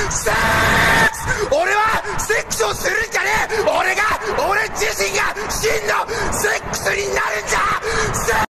セックス、俺はセックスをするんじゃねえ。俺自身が真のセ